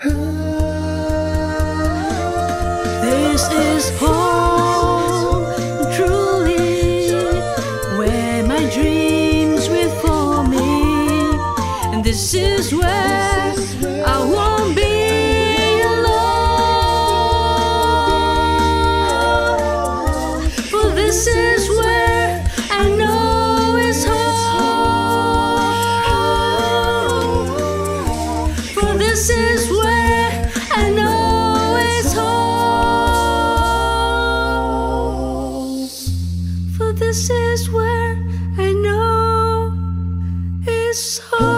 This is home, truly, where my dreams will for me. And this is where I won't be alone. For this is where I know is home. For this is where I know is home. For this is where I know is home.